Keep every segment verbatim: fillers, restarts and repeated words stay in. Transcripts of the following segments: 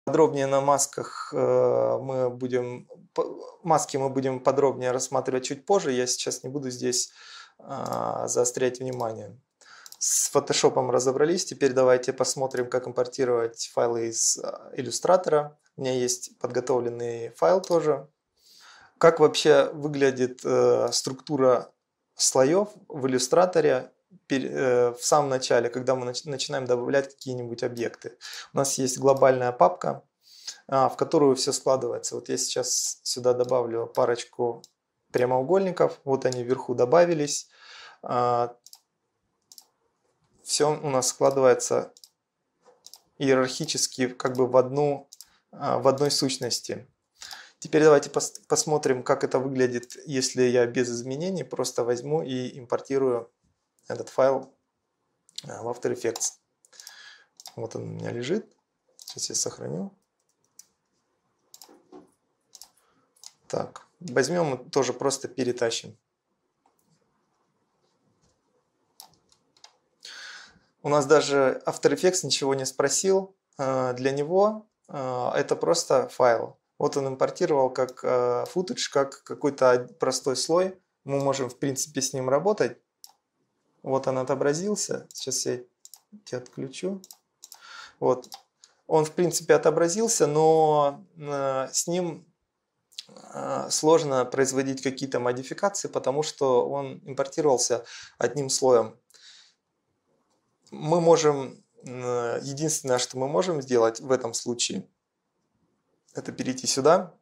Подробнее на масках э, мы будем, маски мы будем подробнее рассматривать чуть позже. Я сейчас не буду здесь э, заострять внимание. С фотошопом разобрались. Теперь давайте посмотрим, как импортировать файлы из иллюстратора. У меня есть подготовленный файл тоже. Как вообще выглядит э, структура слоев в иллюстраторе в самом начале, когда мы начинаем добавлять какие-нибудь объекты. У нас есть глобальная папка, в которую все складывается. Вот я сейчас сюда добавлю парочку прямоугольников. Вот они вверху добавились. Все у нас складывается иерархически как бы в, одну, в одной сущности. Теперь давайте пос посмотрим, как это выглядит, если я без изменений просто возьму и импортирую этот файл в After Effects. Вот он у меня лежит. Сейчас я сохраню. Так, возьмем и тоже просто перетащим. У нас даже After Effects ничего не спросил. Для него это просто файл. Вот он импортировал как footage, как какой-то простой слой. Мы можем, в принципе, с ним работать. Вот он отобразился. Сейчас я тебя отключу. Вот. Он, в принципе, отобразился, но с ним сложно производить какие-то модификации, потому что он импортировался одним слоем. Мы можем, единственное, что мы можем сделать в этом случае, это перейти сюда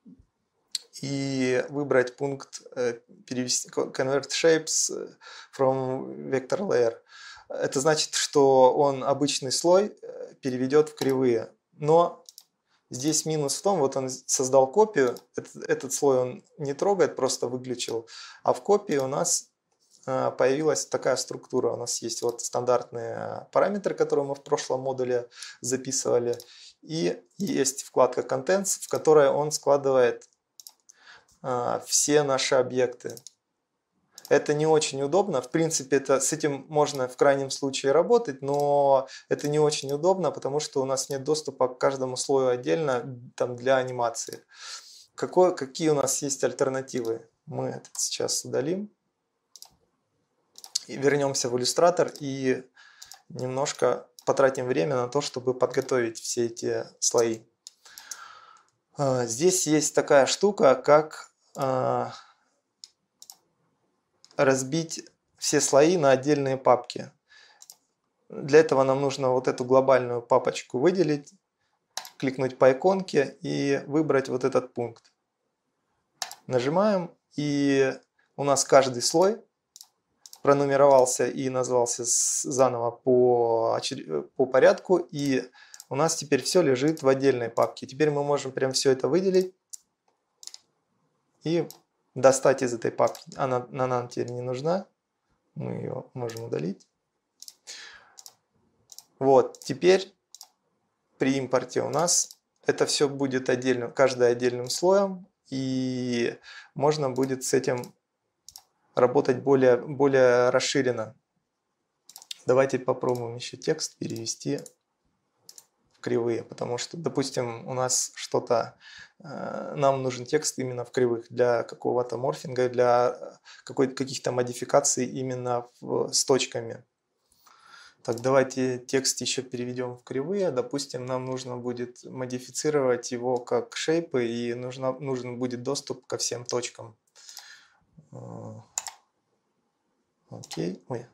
и выбрать пункт перевести Convert Shapes from Vector Layer. Это значит, что он обычный слой переведет в кривые. Но здесь минус в том, вот он создал копию, этот, этот слой он не трогает, просто выключил. А в копии у нас появилась такая структура. У нас есть вот стандартные параметры, которые мы в прошлом модуле записывали. И есть вкладка Contents, в которой он складывает все наши объекты. Это не очень удобно. В принципе, это, с этим можно в крайнем случае работать, но это не очень удобно, потому что у нас нет доступа к каждому слою отдельно там, для анимации. Какое, какие у нас есть альтернативы? Мы это сейчас удалим. И вернемся в иллюстратор и немножко потратим время на то, чтобы подготовить все эти слои. Здесь есть такая штука, как разбить все слои на отдельные папки. Для этого нам нужно вот эту глобальную папочку выделить, кликнуть по иконке и выбрать вот этот пункт. Нажимаем, и у нас каждый слой пронумеровался и назвался заново по, по порядку, и у нас теперь все лежит в отдельной папке. Теперь мы можем прям все это выделить и достать из этой папки. Она, она нам теперь не нужна. Мы ее можем удалить. Вот, теперь при импорте у нас это все будет отдельно, каждый отдельным слоем. И можно будет с этим работать более, более расширенно. Давайте попробуем еще текст перевести в кривые, потому что, допустим, у нас что-то, нам нужен текст именно в кривых для какого-то морфинга, для каких-то модификаций именно в, с точками. Так, давайте текст еще переведем в кривые. Допустим, нам нужно будет модифицировать его как шейпы, и нужно, нужен будет доступ ко всем точкам. Окей. Ой.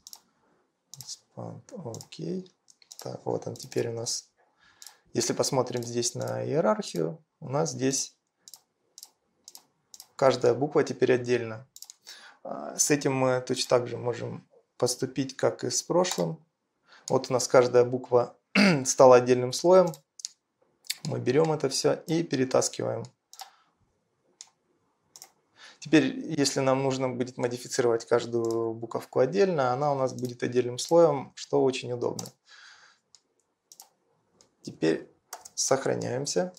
Окей. Так, вот он теперь у нас. Если посмотрим здесь на иерархию, у нас здесь каждая буква теперь отдельно. С этим мы точно так же можем поступить, как и с прошлым. Вот у нас каждая буква стала отдельным слоем. Мы берем это все и перетаскиваем. Теперь, если нам нужно будет модифицировать каждую буковку отдельно, она у нас будет отдельным слоем, что очень удобно. Теперь сохраняемся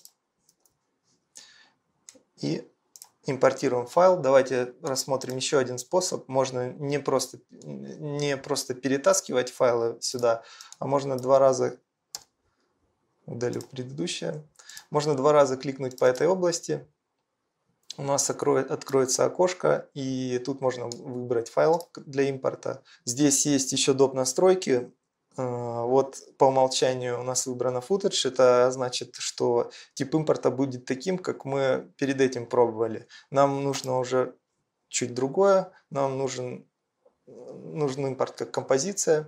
и импортируем файл. Давайте рассмотрим еще один способ. Можно не просто, не просто перетаскивать файлы сюда, а можно два раза Удалю предыдущее. Можно два раза кликнуть по этой области. У нас откроется окошко, и тут можно выбрать файл для импорта. Здесь есть еще доп. Настройки. Вот по умолчанию у нас выбрано footage. Это значит, что тип импорта будет таким, как мы перед этим пробовали. Нам нужно уже чуть другое. Нам нужен, нужен импорт как композиция.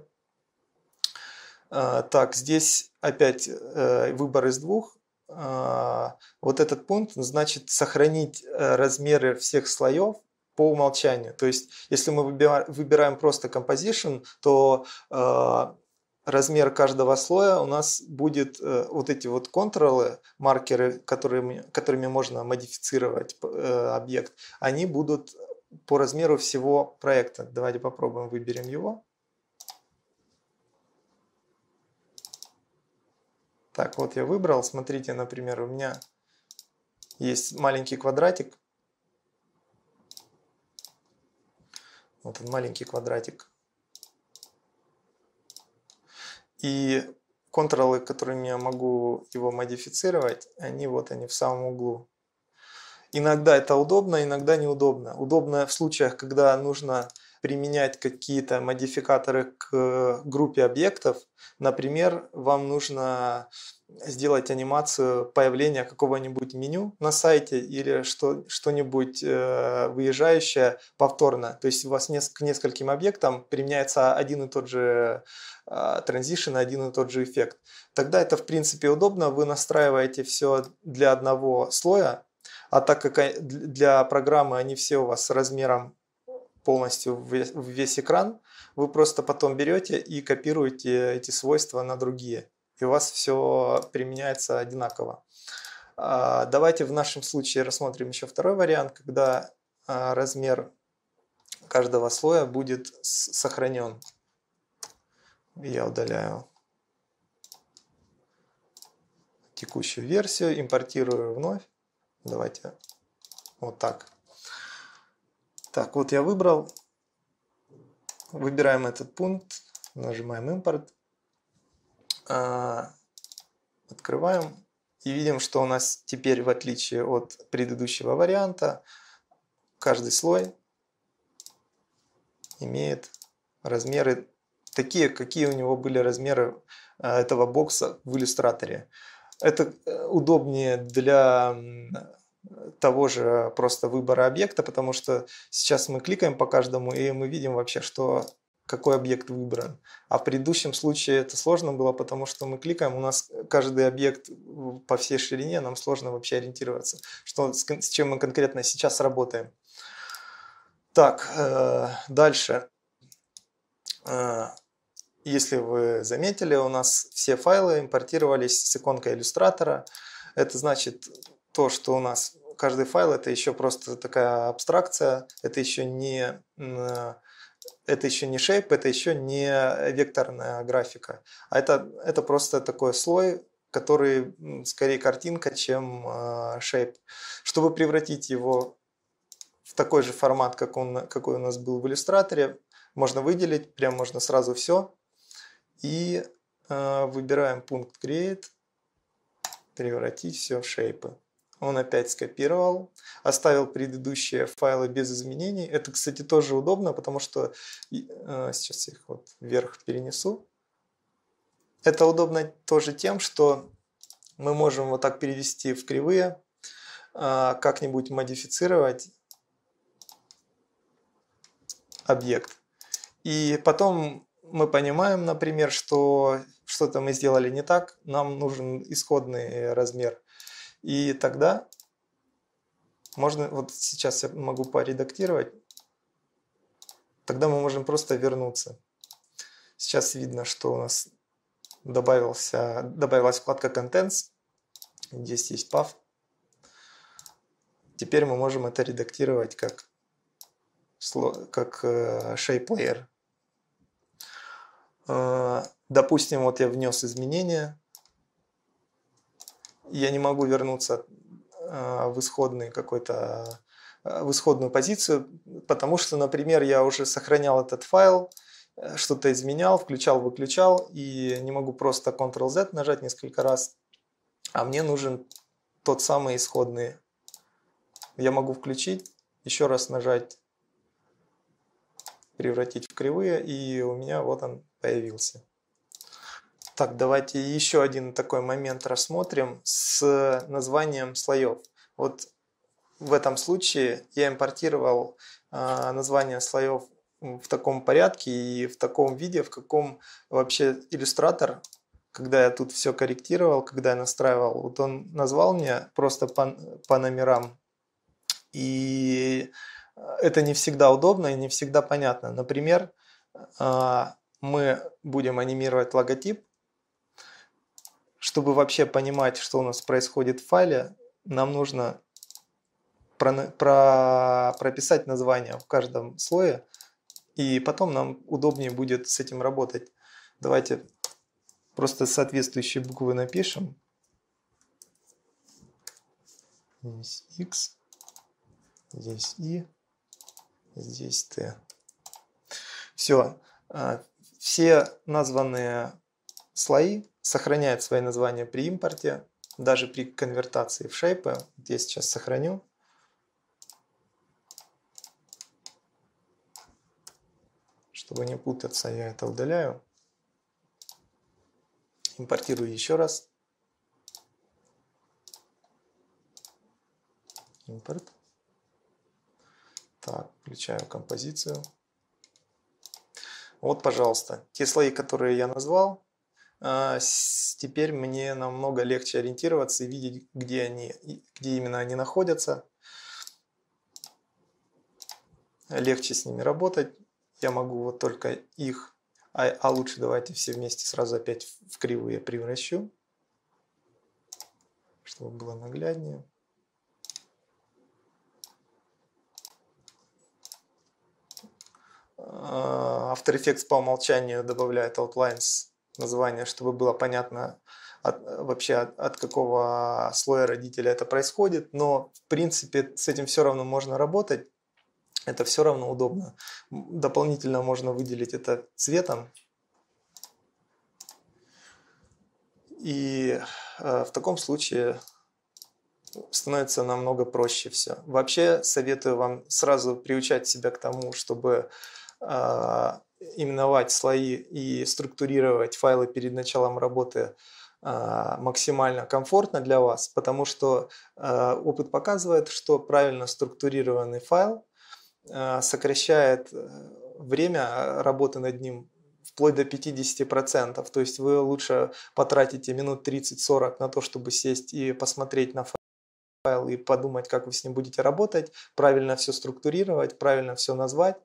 Так, здесь опять выбор из двух. Вот этот пункт значит сохранить размеры всех слоев по умолчанию. То есть, если мы выбираем просто composition, то размер каждого слоя у нас будет вот эти вот контролы, маркеры, которыми, которыми можно модифицировать объект, они будут по размеру всего проекта. Давайте попробуем, выберем его. Так, вот я выбрал. Смотрите, например, у меня есть маленький квадратик. Вот он, маленький квадратик. И контролы, которыми я могу его модифицировать, они вот они в самом углу. Иногда это удобно, иногда неудобно. Удобно в случаях, когда нужно применять какие-то модификаторы к группе объектов. Например, вам нужно сделать анимацию появления какого-нибудь меню на сайте или что, что-нибудь э, выезжающее повторно. То есть у вас неск- к нескольким объектам применяется один и тот же э, транзишн, один и тот же эффект. Тогда это в принципе удобно. Вы настраиваете все для одного слоя, а так как для программы они все у вас с размером полностью в весь экран, вы просто потом берете и копируете эти свойства на другие. И у вас все применяется одинаково. Давайте в нашем случае рассмотрим еще второй вариант, когда размер каждого слоя будет сохранен. Я удаляю текущую версию, импортирую вновь. Давайте вот так. Так, вот я выбрал. Выбираем этот пункт, нажимаем импорт. Открываем и видим, что у нас теперь, в отличие от предыдущего варианта, каждый слой имеет размеры такие, какие у него были размеры этого бокса в иллюстраторе. Это удобнее для того же просто выбора объекта, потому что сейчас мы кликаем по каждому, и мы видим вообще, что какой объект выбран. А в предыдущем случае это сложно было, потому что мы кликаем, у нас каждый объект по всей ширине, нам сложно вообще ориентироваться, что, с чем мы конкретно сейчас работаем. Так, э, дальше. Э, если вы заметили, у нас все файлы импортировались с иконкой иллюстратора. Это значит то, что у нас каждый файл это еще просто такая абстракция, это еще не... Это еще не shape, это еще не векторная графика. А это, это просто такой слой, который скорее картинка, чем shape. Чтобы превратить его в такой же формат, как он, какой у нас был в иллюстраторе, можно выделить, прям можно сразу все. И э, выбираем пункт Create, превратить все в шейпы. Он опять скопировал, оставил предыдущие файлы без изменений. Это, кстати, тоже удобно, потому что э, сейчас я их вот вверх перенесу. Это удобно тоже тем, что мы можем вот так перевести в кривые, э, как-нибудь модифицировать объект. И потом мы понимаем, например, что что-то мы сделали не так, нам нужен исходный размер. И тогда можно, вот сейчас я могу поредактировать, тогда мы можем просто вернуться. Сейчас видно, что у нас добавился, добавилась вкладка Contents, здесь есть паф. Теперь мы можем это редактировать как, как shape layer. Допустим, вот я внес изменения. Я не могу вернуться в исходный какой-то в исходную позицию, потому что, например, я уже сохранял этот файл, что-то изменял, включал, выключал, и не могу просто контрол зет нажать несколько раз, а мне нужен тот самый исходный. Я могу включить, еще раз нажать, превратить в кривые, и у меня вот он появился. Так, давайте еще один такой момент рассмотрим с названием слоев. Вот в этом случае я импортировал э, название слоев в таком порядке и в таком виде, в каком вообще иллюстратор, когда я тут все корректировал, когда я настраивал, вот он назвал мне просто по, по номерам. И это не всегда удобно и не всегда понятно. Например, э, мы будем анимировать логотип. Чтобы вообще понимать, что у нас происходит в файле, нам нужно про, про, прописать название в каждом слое, и потом нам удобнее будет с этим работать. Давайте просто соответствующие буквы напишем. Здесь X, здесь И, здесь Т. Все. Все названные слои сохраняют свои названия при импорте, даже при конвертации в шейпы. Я сейчас сохраню. Чтобы не путаться, я это удаляю. Импортирую еще раз. Импорт. Так, включаю композицию. Вот, пожалуйста, те слои, которые я назвал. Теперь мне намного легче ориентироваться и видеть, где они, где именно они находятся. Легче с ними работать. Я могу вот только их, а, а лучше давайте все вместе сразу опять в кривые превращу, чтобы было нагляднее. After Effects по умолчанию добавляет outlines название, чтобы было понятно от, вообще от, от какого слоя родителя это происходит, но в принципе с этим все равно можно работать, это все равно удобно. Дополнительно можно выделить это цветом, и э, в таком случае становится намного проще все. Вообще советую вам сразу приучать себя к тому, чтобы э, именовать слои и структурировать файлы перед началом работы э, максимально комфортно для вас, потому что э, опыт показывает, что правильно структурированный файл э, сокращает время работы над ним вплоть до пятидесяти процентов. То есть вы лучше потратите минут тридцать-сорок на то, чтобы сесть и посмотреть на файл и подумать, как вы с ним будете работать, правильно все структурировать, правильно все назвать.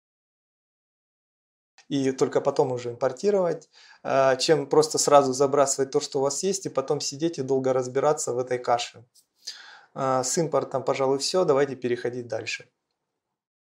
И только потом уже импортировать, чем просто сразу забрасывать то, что у вас есть, и потом сидеть и долго разбираться в этой каше. С импортом, пожалуй, все. Давайте переходить дальше.